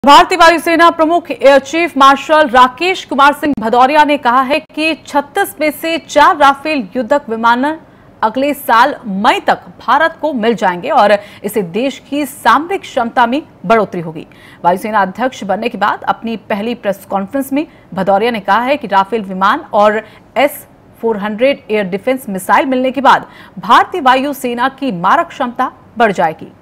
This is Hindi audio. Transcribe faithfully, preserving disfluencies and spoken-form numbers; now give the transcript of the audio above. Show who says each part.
Speaker 1: भारतीय वायुसेना प्रमुख air chief marshal Rakesh Kumar Singh Bhadauria ने कहा है कि छत्तीस में से चार राफेल युद्धक विमान अगले साल मई तक भारत को मिल जाएंगे और इससे देश की सामरिक क्षमता में बढ़ोतरी होगी। वायुसेना अध्यक्ष बनने के बाद अपनी पहली प्रेस कॉन्फ्रेंस में भदौरिया ने कहा है कि राफेल विमान और S four hundred air defence missile मिलने के बाद भारतीय वायुसेना की मारक क्षमता बढ़ जाएगी।